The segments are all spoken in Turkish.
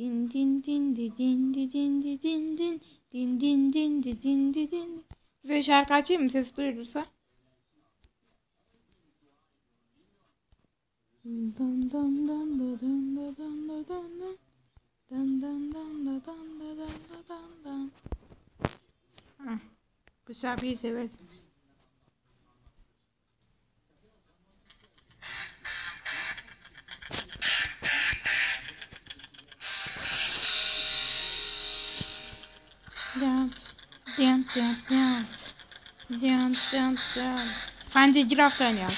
Din din din di din di din di din din din din din di din di din. Size şarkı açayım mı? Ses duyulursa. Dan dan dan dan dan dan dan dan. Dan dan dan dan dan dan dan dan. Bu şarkıyı seversiniz. Dance, dance, dance, dance, dance, dance. Fence girafta oynayalım.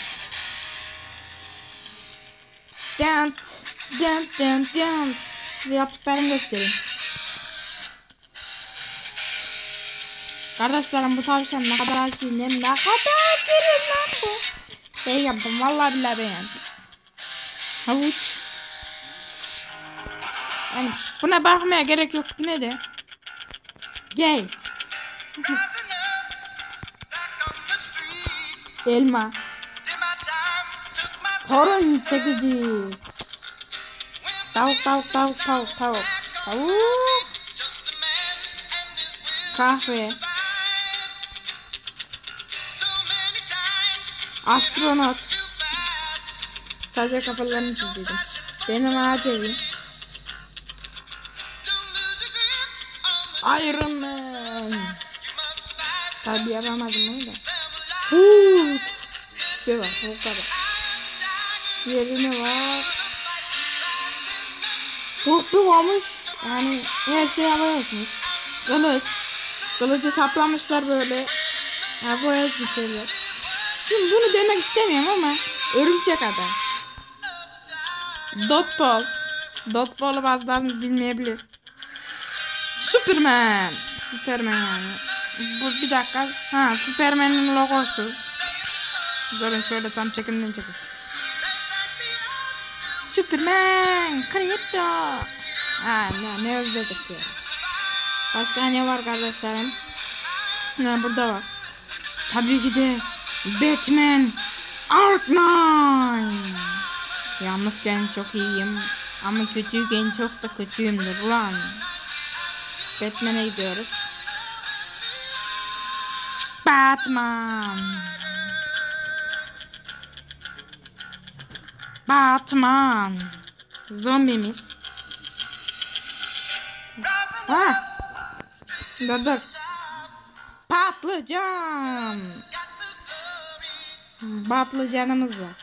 Dance, dance, dance, dance. Size yaptıklarımı göstereyim. Kardeşlerim bu tavşan ne kadar şirin, ne kadar şirin lan bu. Şey yaptım vallahi billahi beğendim. Havuç. Yani buna bakmaya gerek yok yine de. Gel. Elma. Torun çekici. Tavuk. Tavuk. Kahve. Astronot. Sadece kafalarını çizdim. Benim ağacım. Iron Man. Tabi yapamadım onu da. Şey var, o kadar. Diğeri ne var? Korktu varmış. Yani her şey yapıyorsunuz. Kılıcı saplamışlar böyle. Ya bu bir şeyler. Şimdi bunu demek istemiyorum ama örümcek adam. Dotball'u bazılarınız bilmeyebilir. Superman yani. Bu bir dakika. Ha, Superman'in logosu. Durun şöyle tam çekimden çekin. Superman, Krypto. Ha, ne özledik ya. Başka ne var kardeşlerim? Ha, burada var. Tabii ki de Batman Arkham. Yalnızken çok iyiyim ama kötüyken çok da kötüyümdür ulan. Batman'e gidiyoruz. Batman. Zombimiz. Ha. Dur. Patlıcan. Patlıcanımız var.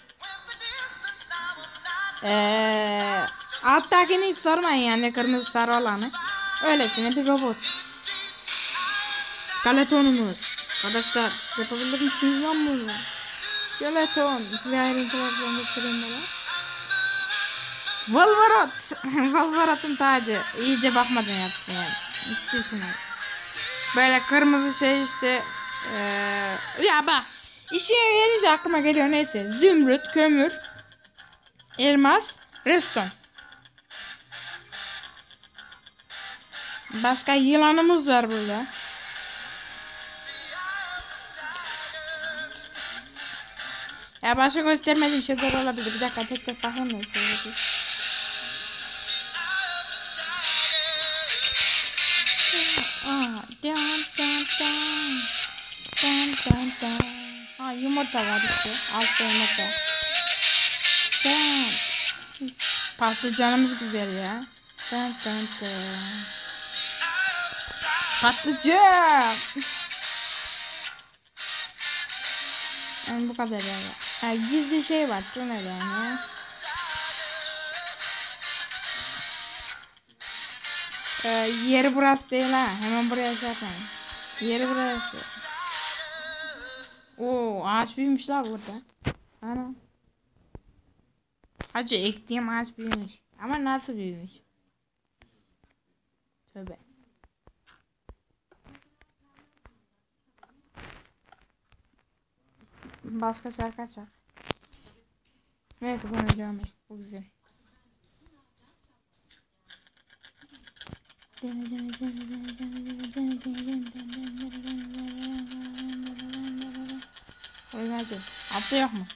Alttakini hiç sormayın yani kırmızı sarı olanı. Öylesine bir robot. Skeletonumuz. Arkadaşlar siz yapabilir misiniz lan bunu? Skeleton. Size ayrıntılardan göstereyim bana. Wolverot'un tacı. İyice bakmadan yaptım yani. Düşünün. Böyle kırmızı şey işte. Ya bak. İşe gelince aklıma geliyor neyse. Zümrüt, kömür, elmas, redstone. Başka yılanımız var burada. Ya başka göstermediğim şeyler olabilir. Bir dakika tek bakayım. Ha, yumurta var işte. Altta yumurta. Patlıcanımız güzel ya. Patlıcan. Yani bu kadar yani. Yani gizli şey var. Dur ne yani. Yeri burası değil ha. Hemen buraya şey yapalım. Yeri burası. Oo, ağaç büyümüşler burada. Ana. Hacı ektiğim ağaç büyümüş. Ama nasıl büyümüş? Tövbe. Başka şarkı açar. Evet bunu görmek. Bu güzel. Oynayacağım. Altta yok mu?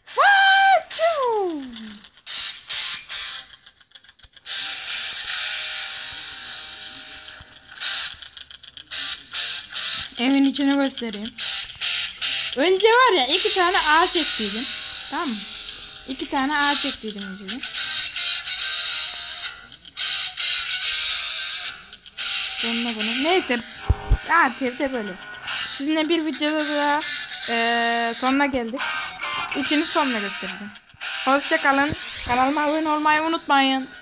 Evin içini göstereyim. Önce var ya 2 tane ağaç ektiydim. Tamam mı? 2 tane ağaç ektiydim önce. Sonuna bunu. Neyse. Ağaç evde böyle. Sizinle bir videoda da sonuna geldik. İçini sonuna göstereceğim. Hoşça kalın. Kanalıma abone olmayı unutmayın.